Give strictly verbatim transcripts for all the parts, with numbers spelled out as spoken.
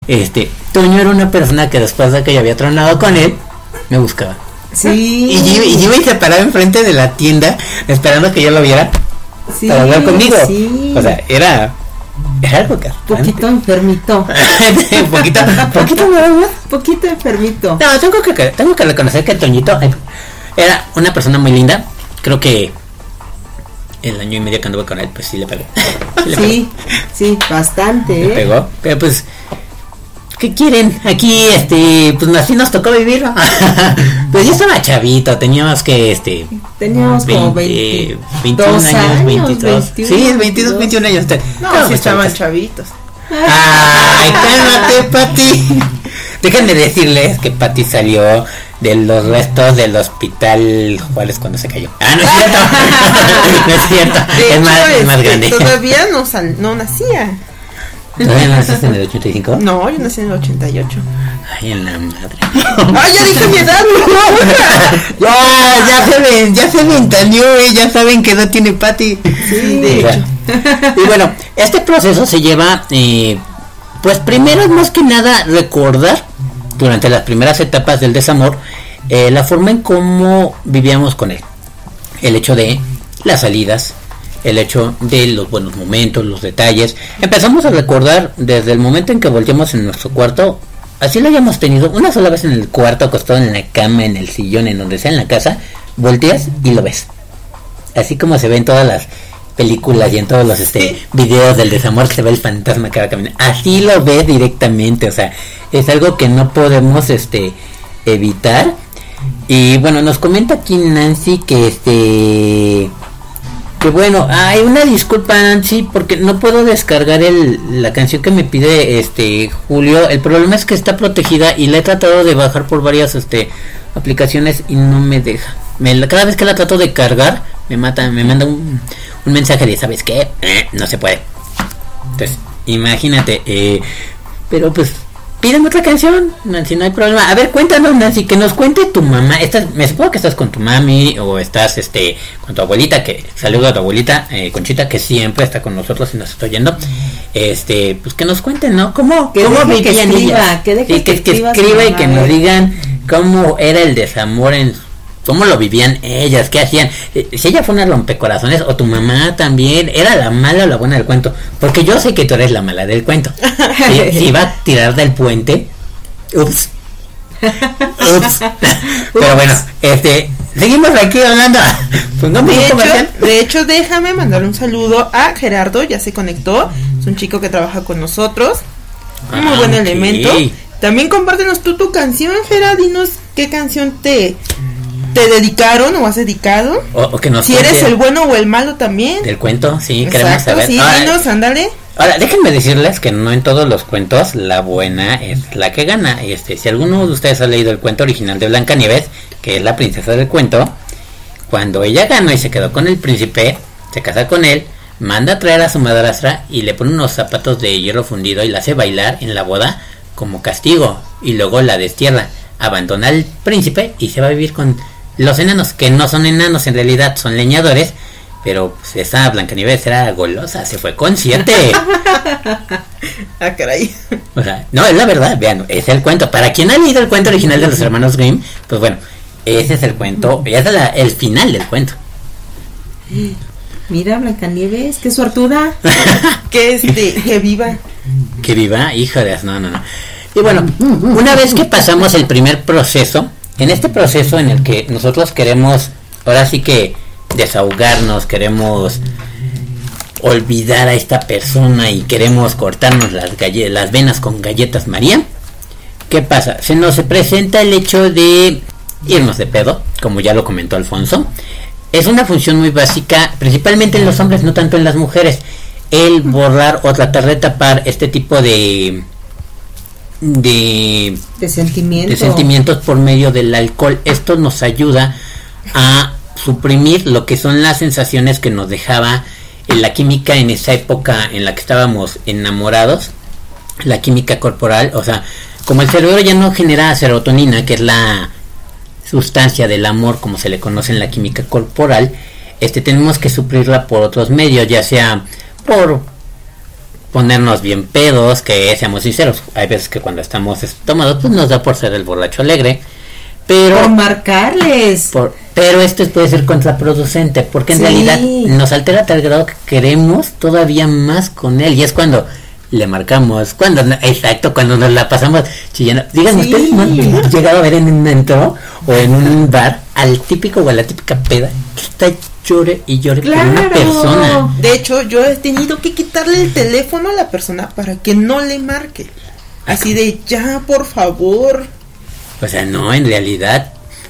Este, Toño era una persona que después de que yo había tronado con él, me buscaba. Sí. Y yo, y yo iba y se paraba enfrente de la tienda esperando que yo lo viera, sí, para hablar conmigo. Sí. O sea, era, era algo que... Poquito enfermito. poquito, poquito, ¿no? Poquito enfermito. No, tengo que, tengo que reconocer que Toñito era una persona muy linda. Creo que el año y medio que anduve con él, pues sí le pegué. Sí, le sí, pegó. sí, bastante. Le ¿eh? pegó, pero pues... ¿Qué quieren? Aquí, este, pues así nos tocó vivir, ¿no? Pues yo estaba chavito, teníamos que, este... Teníamos como veinte, veintiún años, veintidós. veintiuno, sí, veintidós, veintiún años. No, no sí estaban chavitos. Ay, cálmate, Pati. Déjenme decirles que Pati salió de los restos del hospital Juárez cuando se cayó. Ah, no es cierto. No es cierto. De es hecho, más, es es más grande. Todavía no, sal, no nacía. ¿Todavía no naciste en el ochenta y cinco? No, yo nací en el ochenta y ocho. Ay, en la madre. Ay, ya dije mi edad. Ya, ya se ven, ya se ventaneó, eh, ya saben que no tiene Pati. Sí, de hecho. Y bueno, este proceso se lleva, eh, pues primero es más que nada recordar, durante las primeras etapas del desamor, eh, la forma en cómo vivíamos con él. El hecho de las salidas, el hecho de los buenos momentos, los detalles. Empezamos a recordar desde el momento en que volteamos en nuestro cuarto, así lo hayamos tenido una sola vez en el cuarto, acostado en la cama, en el sillón, en donde sea en la casa, volteas y lo ves. Así como se ve en todas las películas y en todos los este videos del desamor, que se ve el fantasma que va caminando. Así lo ves directamente, o sea, es algo que no podemos este evitar. Y bueno, nos comenta aquí Nancy que este... que bueno, hay una disculpa, Nancy, porque no puedo descargar el la canción que me pide este Julio. El problema es que está protegida y la he tratado de bajar por varias este aplicaciones y no me deja. Me, cada vez que la trato de cargar me mata, me manda un, un mensaje de ¿sabes qué? Eh, no se puede. Entonces, imagínate, eh, pero pues pídeme otra canción, Nancy, no hay problema. A ver, cuéntanos, Nancy, que nos cuente tu mamá. Estás, me supongo que estás con tu mami o estás este con tu abuelita, que saludo a tu abuelita, eh, Conchita, que siempre está con nosotros y nos está oyendo. Este, pues que nos cuenten, ¿no? ¿Cómo, cómo vivían ellas? Que, deje sí, que, que, que escriba y que nos digan cómo era el desamor en... ¿Cómo lo vivían ellas? ¿Qué hacían? Si ella fue una rompecorazones o tu mamá también, ¿era la mala o la buena del cuento? Porque yo sé que tú eres la mala del cuento. Si, si iba a tirar del puente, ups. Ups. Pero bueno, este, seguimos aquí hablando. De hecho, de hecho, déjame mandar un saludo a Gerardo, ya se conectó. Es un chico que trabaja con nosotros. Un muy ah, buen okay. elemento. También compártenos tú tu canción, Gerardo, dinos qué canción te... ¿te dedicaron o has dedicado? O, o que nos si eres el bueno o el malo también. Del cuento, sí, queremos saber. Sí, ahora, dinos, ándale. Ahora, déjenme decirles que no en todos los cuentos la buena es la que gana. Este, si alguno de ustedes ha leído el cuento original de Blancanieves, que es la princesa del cuento, cuando ella ganó y se quedó con el príncipe, se casa con él, manda a traer a su madrastra y le pone unos zapatos de hierro fundido y la hace bailar en la boda como castigo. Y luego la destierra, abandona al príncipe y se va a vivir con... los enanos, que no son enanos, en realidad son leñadores, pero pues, esa Blancanieves era golosa, se fue con siete. Ah, caray. O sea, no, es la verdad, vean, es el cuento. Para quien ha leído el cuento original de los hermanos Grimm, pues bueno, ese es el cuento, ese es la, el final del cuento. Mira, Blancanieves, qué suertuda. Que este, que viva. Que viva, hijo de... no, no, no. Y bueno, una vez que pasamos el primer proceso, en este proceso en el que nosotros queremos, ahora sí que desahogarnos, queremos olvidar a esta persona y queremos cortarnos las galle- las venas con galletas María, ¿qué pasa? Se nos presenta el hecho de irnos de pedo, como ya lo comentó Alfonso. Es una función muy básica, principalmente en los hombres, no tanto en las mujeres, el borrar o tratar de tapar este tipo de... De, de, sentimiento. de sentimientos por medio del alcohol. Esto nos ayuda a suprimir lo que son las sensaciones que nos dejaba en la química en esa época en la que estábamos enamorados, la química corporal. O sea, como el cerebro ya no genera serotonina, que es la sustancia del amor como se le conoce en la química corporal, este tenemos que suplirla por otros medios, ya sea por ponernos bien pedos, que seamos sinceros. Hay veces que cuando estamos tomados, pues nos da por ser el borracho alegre. Pero por marcarles. Por, pero esto puede ser contraproducente, porque en sí. realidad nos altera a tal grado que queremos todavía más con él. Y es cuando le marcamos, cuando, exacto, cuando nos la pasamos chillando. Díganme, sí. ¿ustedes no han llegado a ver en un antro o en un bar al típico o a la típica peda que está llore y llore claro. por una persona? De hecho, yo he tenido que quitarle el teléfono a la persona para que no le marque. Así de, ya, por favor. O sea, no, en realidad,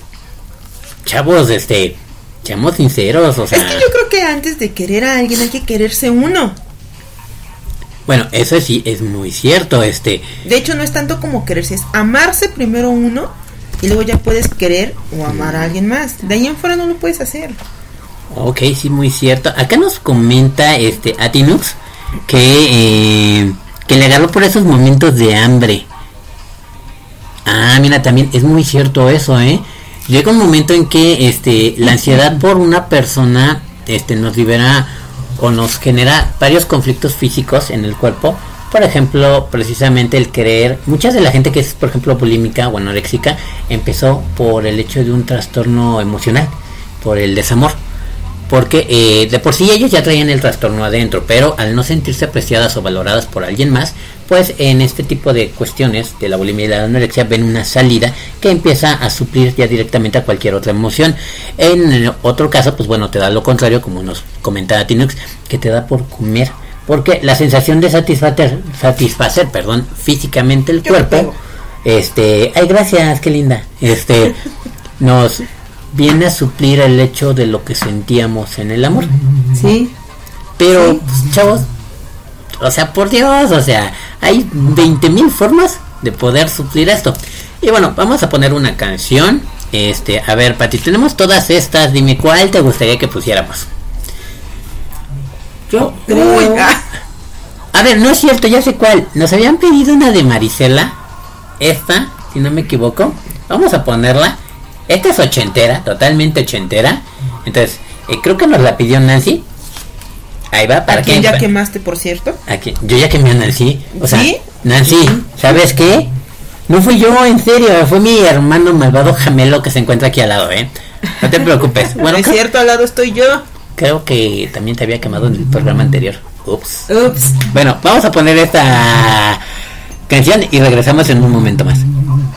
chavos, este, seamos sinceros, o sea. Es que yo creo que antes de querer a alguien hay que quererse uno. Bueno, eso sí es muy cierto, este. De hecho, no es tanto como quererse, es amarse primero uno y luego ya puedes querer o amar a alguien más. De ahí en fuera no lo puedes hacer. Ok, sí, muy cierto. Acá nos comenta este Atinux que eh, que le agarró por esos momentos de hambre. Ah, mira, también es muy cierto eso, ¿eh? Llega un momento en que este la ansiedad por una persona este nos libera o nos genera varios conflictos físicos en el cuerpo. Por ejemplo, precisamente el querer, muchas de la gente que es, por ejemplo, bulímica o anoréxica, empezó por el hecho de un trastorno emocional, por el desamor. Porque eh, de por sí ellos ya traían el trastorno adentro, pero al no sentirse apreciadas o valoradas por alguien más, pues en este tipo de cuestiones de la bulimia y la anorexia ven una salida que empieza a suplir ya directamente a cualquier otra emoción. En otro caso, pues bueno, te da lo contrario, como nos comentaba Tinux, que te da por comer, porque la sensación de satisfacer, satisfacer, perdón, físicamente el cuerpo, este, ay, gracias, qué linda, este, nos viene a suplir el hecho de lo que sentíamos en el amor. Sí. Pero, sí. Pues, chavos, o sea, por Dios, o sea, hay veinte mil formas de poder suplir esto. Y bueno, vamos a poner una canción. Este, a ver, Pati, tenemos todas estas, dime cuál te gustaría que pusiéramos. Yo creo... Uy, ah. A ver, no es cierto, ya sé cuál. Nos habían pedido una de Marisela. Esta, si no me equivoco. Vamos a ponerla. Esta es ochentera, totalmente ochentera. Entonces, eh, creo que nos la pidió Nancy. Ahí va, para ¿A quién ya quemaste, por cierto? Aquí, yo ya quemé a Nancy. O sea, ¿sí? Nancy, ¿sabes qué? No fui yo, en serio, fue mi hermano malvado gemelo que se encuentra aquí al lado, ¿eh? No te preocupes. Bueno, es cierto, al lado estoy yo. Creo que también te había quemado en el programa anterior. Ups. Ups. Bueno, vamos a poner esta canción y regresamos en un momento más.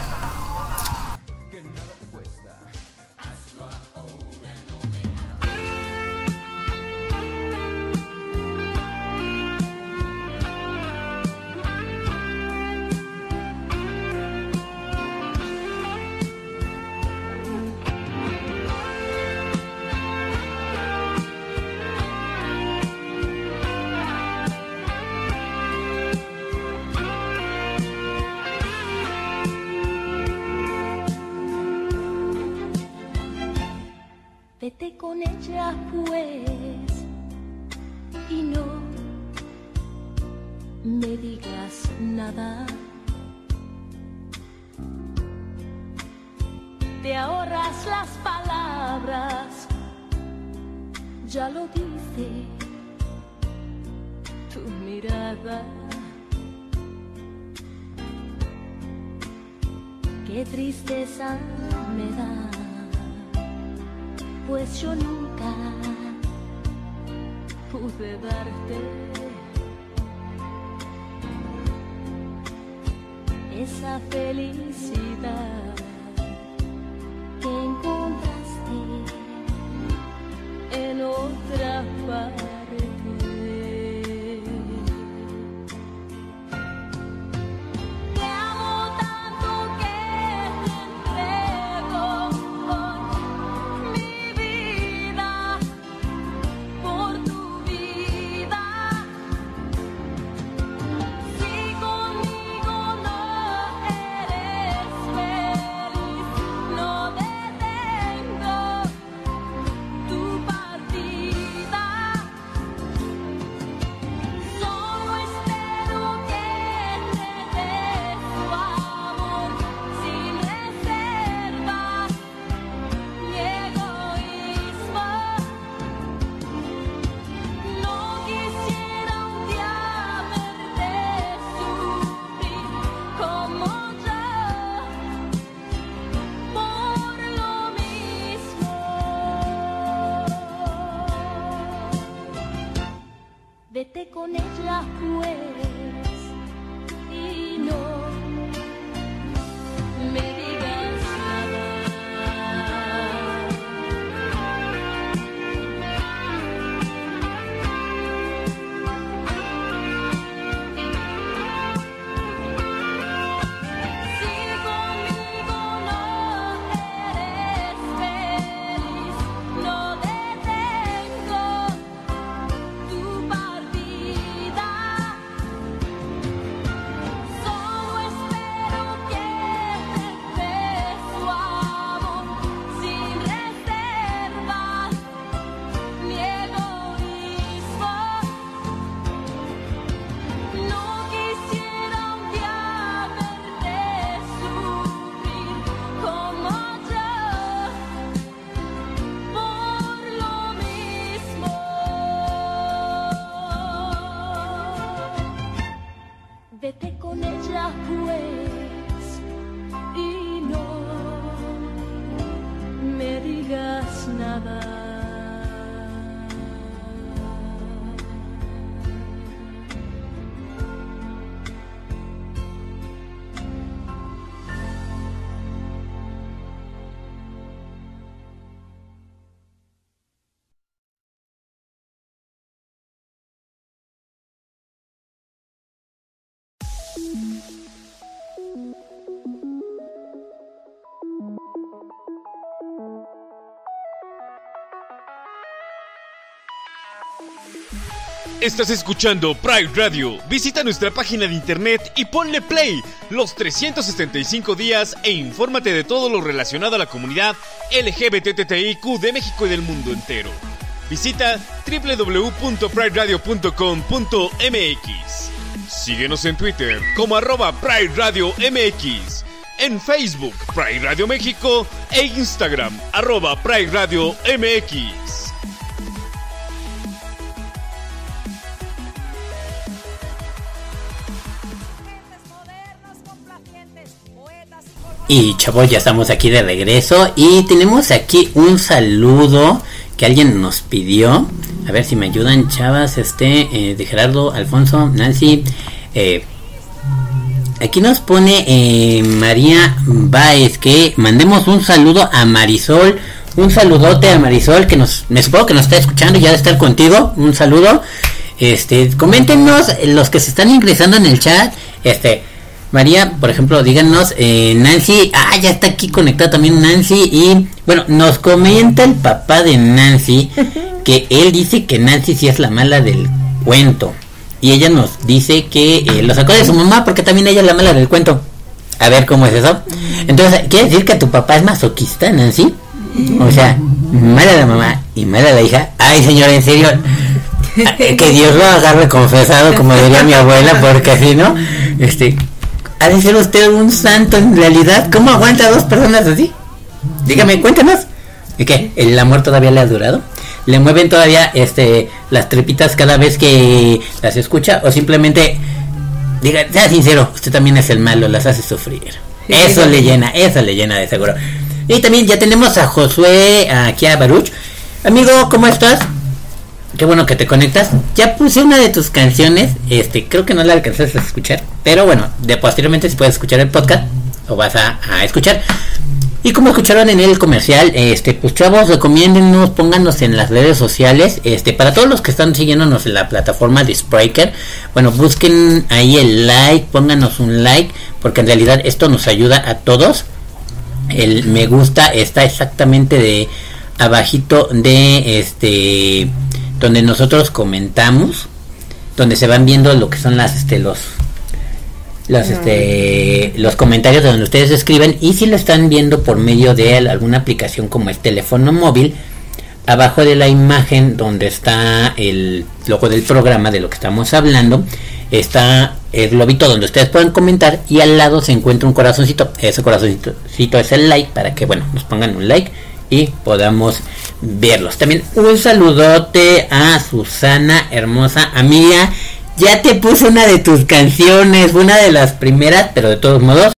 Vete con ella pues y no me digas nada. Te ahorras las palabras, ya lo dice tu mirada. Qué tristeza me da, pues yo nunca pude darte esa felicidad que encontraste en otra parte. Si conmigo no eres feliz, con ella pues y no me digas nada. Si conmigo no eres feliz, no detengo tu partida. Solo espero que te des tu amor sin reservas ni egoísmo. No quisiera un día verte sufrir como yo por lo mismo. Vete con ella pues y no me digas nada. Estás escuchando Pride Radio. Visita nuestra página de internet y ponle play los trescientos sesenta y cinco días e infórmate de todo lo relacionado a la comunidad L G B T T I Q de México y del mundo entero. Visita doble u doble u doble u punto pride radio punto com punto m x. Síguenos en Twitter como arroba Pride Radio M X, en Facebook Pride Radio México e Instagram arroba Pride Radio M X. Y chavos, ya estamos aquí de regreso y tenemos aquí un saludo que alguien nos pidió. A ver si me ayudan, chavas, este, eh, de Gerardo, Alfonso, Nancy. Eh, aquí nos pone eh, María Báez que mandemos un saludo a Marisol. Un saludote a Marisol, que nos, me supongo que nos está escuchando y ya de estar contigo. Un saludo. Este, coméntenos los que se están ingresando en el chat. Este... María, por ejemplo, díganos, eh, Nancy, ah, ya está aquí conectada también Nancy, y bueno, nos comenta el papá de Nancy, que él dice que Nancy sí es la mala del cuento, y ella nos dice que eh, lo sacó de su mamá porque también ella es la mala del cuento. A ver cómo es eso. Entonces, ¿quiere decir que tu papá es masoquista, Nancy? O sea, mala la mamá y mala la hija. Ay, señora, en serio, que Dios lo agarre confesado, como diría mi abuela, porque si no, este... ¿ha de ser usted un santo en realidad? ¿Cómo aguanta a dos personas así? Dígame, cuéntanos. ¿Y qué? ¿El amor todavía le ha durado? ¿Le mueven todavía este las trepitas cada vez que las escucha? ¿O simplemente, diga, sea sincero, usted también es el malo, las hace sufrir? Eso le llena, eso le llena de seguro. Y también ya tenemos a Josué, aquí a Baruch. Amigo, ¿cómo estás? Qué bueno que te conectas. Ya puse una de tus canciones. Este, creo que no la alcanzaste a escuchar, pero bueno, de posteriormente si puedes escuchar el podcast o vas a, a escuchar. Y como escucharon en el comercial, este, pues chavos, recomiéndennos, pónganos en las redes sociales. Este, para todos los que están siguiéndonos en la plataforma de Spreaker, bueno, busquen ahí el like, pónganos un like, porque en realidad esto nos ayuda a todos. El me gusta está exactamente de abajito de este, donde nosotros comentamos, donde se van viendo lo que son las este los los no. este los comentarios donde ustedes escriben, y si lo están viendo por medio de alguna aplicación como el teléfono móvil, abajo de la imagen donde está el logo del programa de lo que estamos hablando, está el globito donde ustedes pueden comentar, y al lado se encuentra un corazoncito. Ese corazoncito es el like, para que bueno, nos pongan un like y podamos verlos. También un saludote a Susana, hermosa amiga. Ya te puse una de tus canciones, una de las primeras, pero de todos modos